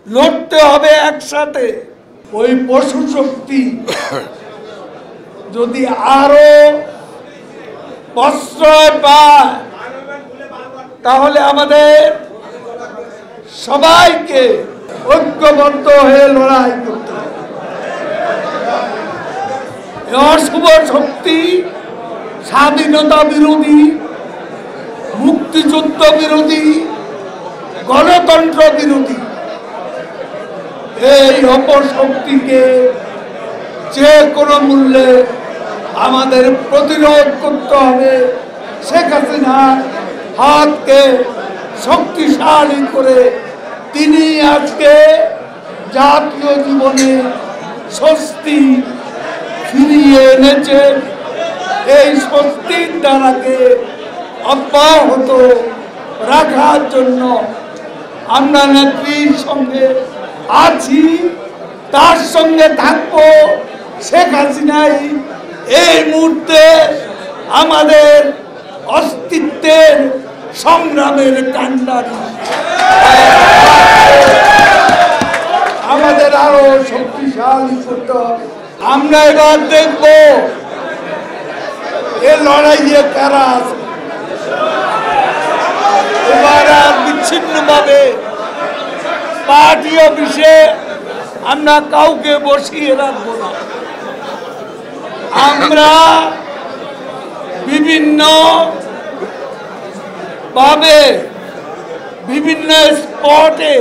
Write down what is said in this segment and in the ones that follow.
লড়তে হবে একসাথে। ওই পশু শক্তি যদি আরো প্রশ্রয় পায় তাহলে আমাদের সবাইকে ঐক্যবদ্ধ হয়ে লড়াই করতে হবে। অশুভ শক্তি স্বাধীনতা বিরোধী, মুক্তিযুদ্ধ বিরোধী, গণতন্ত্র বিরোধী এই অপশক্তিকে যে কোনো মূল্যে আমাদের প্রতিরোধ করতে হবে। শেখ হাসিনার হাতকে শক্তিশালী করে তিনি আজকে জাতীয় জীবনে স্বস্তি ফিরিয়ে এনেছেন। এই স্বস্তির ধারাকে অব্যাহত রাখার জন্য আমরা নেত্রীর সঙ্গে আছি, তার সঙ্গে থাকবো। শেখ হাসিনাই এই মুহূর্তে আমাদের অস্তিত্বের সংগ্রামের কান্ডারি। আমাদের আরো শক্তিশালী করতে হবে। আমরা এবার দেখব এ লড়াইয়ে কারা আছে। এবার আর বিচ্ছিন্নভাবে পার্টি অফিসে আমরা কাউকে বসিয়ে রাখবো না। আমরা বিভিন্ন ভাবে বিভিন্ন স্পটে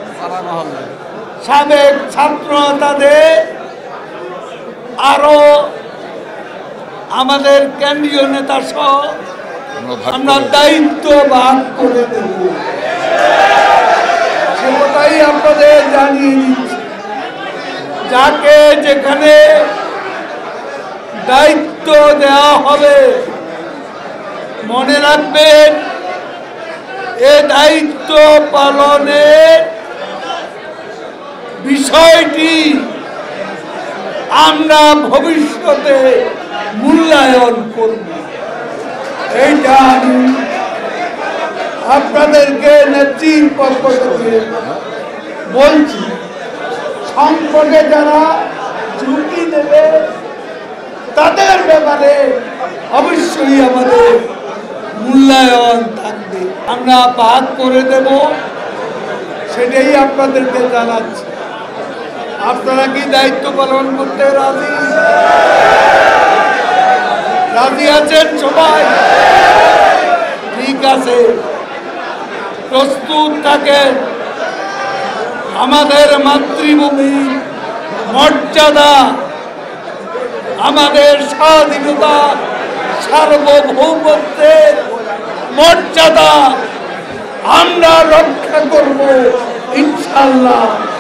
সাবেক ছাত্র নেতাদের আরো আমাদের কেন্দ্রীয় নেতা সহ আমরা দায়িত্ব ভাগ করে দেব। সে কথাই আপনাদের জানিয়ে দিচ্ছি। যাকে যেখানে দায়িত্ব দেওয়া হবে মনে রাখবেন এ দায়িত্ব পালনের বিষয়টি আমরা ভবিষ্যতে মূল্যায়ন করব। এইটা আমি আপনাদেরকে নেত্রীর পক্ষ থেকে বলছি। সংকটে যারা ঝুঁকি নেবে তাদের ব্যাপারে অবশ্যই আমাদের মূল্যায়ন থাকবে। আমরা ভাগ করে দেব, সেটাই আপনাদেরকে জানাচ্ছি। আপনারা কি দায়িত্ব পালন করতে রাজি? রাজি আছেন সবাই? ঠিক আছে, প্রস্তুত থাকেন। আমাদের মাতৃভূমি মর্যাদা, আমাদের স্বাধীনতা, সার্বভৌমত্বের মর্যাদা আমরা রক্ষা করব ইনশাআল্লাহ।